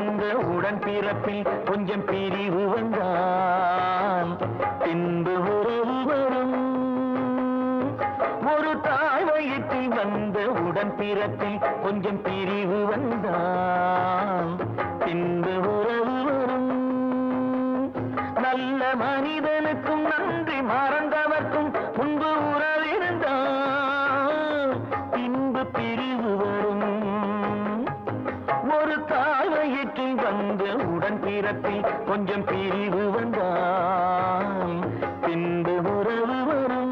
வந்த உடன் பிறப்பில் கொஞ்சம் பிரிவு வந்தான் பின்பு உறவு வரும். ஒரு தாய் வயிற்றில் வந்த உடன் பிறப்பில் கொஞ்சம் பிரிவு வந்தான் பின்பு உறவு வரும். நல்ல மனிதனுக்கும் நன்றி மறந்தவர்க்கும் முன்பு உறவிருந்தான் பின்பு பிரிவு வரும். ஒரு தாய் வயிற்றில் வந்த உடன் பிறப்பில் கொஞ்சம் பிரிவு வந்தான் பின்பு உறவு வரும்.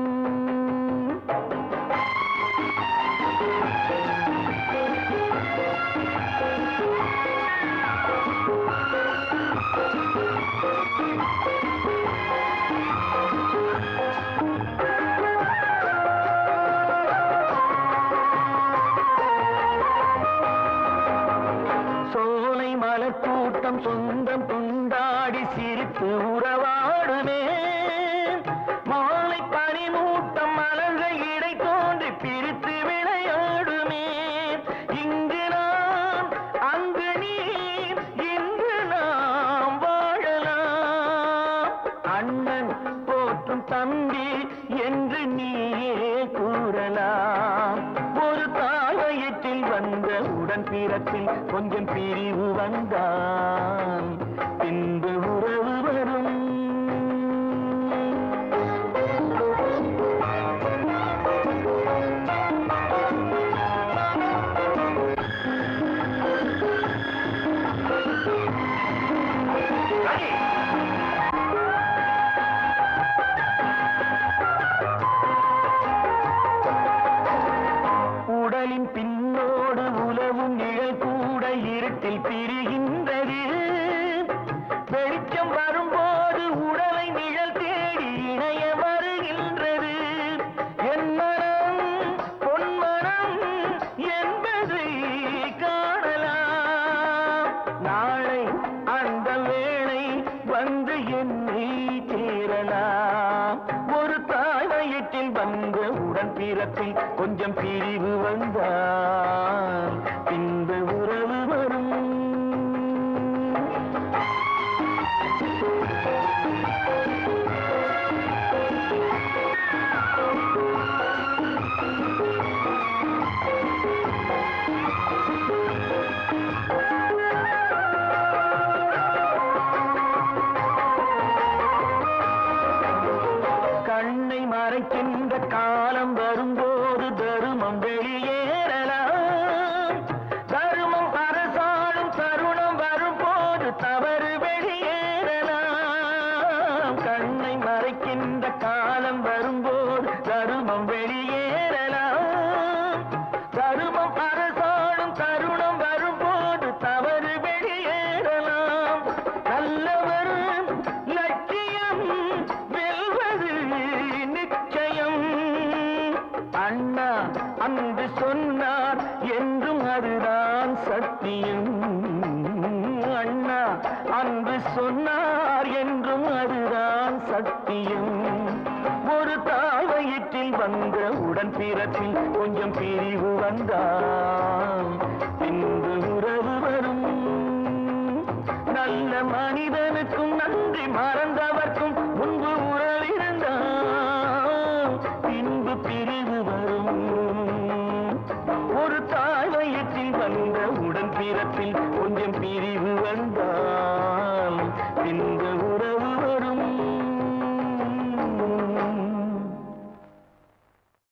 சோலை மலக்கூட்டம் சொந்தம் கொண்டாடி சிரித்து உறவாடுமே. மாலை பனிமூட்டம் மலர்கள் இடை தோன்றி பிரித்து விளையாடுமே. இங்கு நாம் அங்கு நீ இன்று நாம் வாழலாம். அண்ணன் போற்றும் தம்பி என்று நீயே கூறலாம். ஒரு தாய் வயிற்றில் வந்த உடன் பிறப்பில் கொஞ்சம் பிரிவு வந்தான் பின்பு உறவு வரும். உடலின் பின்னோடு உலவும் நிழல் கூட இருட்டில் பிரிகின்றது. வெளிச்சம் வரும்போது உடலை நிழல் தேடி இணைய வருகின்றது. என் மனம் பொன்மனம் என்பதை காணலாம். நாளை அந்த வேளை வந்து என்னை சேரலாம். ஒரு தாய் வயிற்றில் வந்த உடன் பிறப்பில் கொஞ்சம் பிரிவு வந்தான் பின்பு உறவு வரும். கண்ணை மறைக்கின்ற காலம் வரும்போது தருமம் வெளியேறலாம். தருமம் அரசாளும் தருணம் வரும்போது தவறு வெளியேறலாம். கண்ணை மறைக்கின்ற காலம் வரும்போது தருமம் வெளியேறலாம். தருமம் அரசாளும் தருணம் வரும்போது தவறு வெளியேறலாம். நல்லவர் லட்சியம் வெல்வது நிச்சயம். அண்ணா அன்று சொன்னார் என்றும் அதுதான் சத்தியம். அண்ணா அன்று சொன்னார் என்றும் அதுதான் சத்தியம். ஒரு தாய் வயிற்றில் வந்த உடன் பிறப்பில் கொஞ்சம் பிரிவு வந்தான் பின்பு உறவு வரும். நல்ல மனிதனுக்கும் நன்றி மறந்தவர்க்கும் முன்பு உறவிருந்தான் பின்பு பிரிவு வரும். ஒரு தாய் வயிற்றில் வந்த உடன் பிறப்பில் கொஞ்சம் பிரிவு